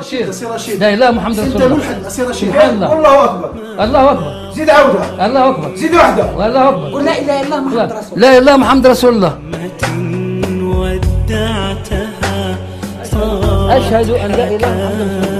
رشيد سي رشيد. لا اله محمد رسول انت الله. ملحد سي رشيد. سبحان الله. الله اكبر. الله اكبر. زيد عودها. الله اكبر. زيد وحده. والله اكبر. قل لا اله الا الله محمد رسول الله. لا اله محمد رسول الله. ودعتها اشهد ان لا اله محمد رسول الله.